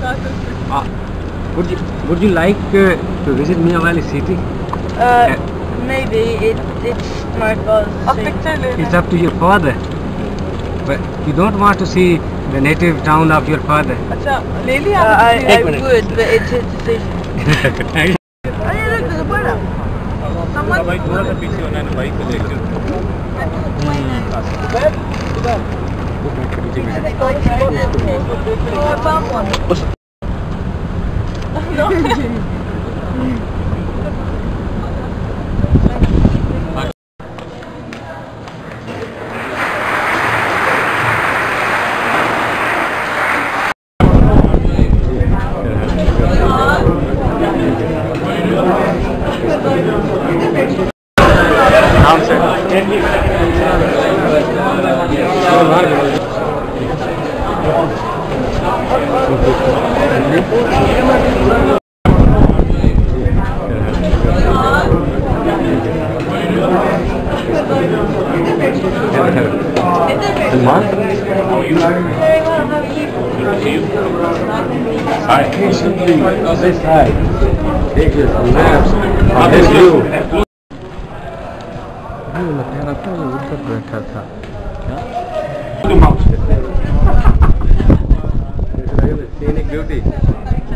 Would you like to visit Mia Valley City? Maybe it's my father's. It's up to your father. But you don't want to see the native town of your father. I would, but it's his decision. भाई थोड़ा सा पीछे होना है bike को लेकर This side. Take your left on this view. मेरा तो उधर बैठा था क्या? Scenic beauty.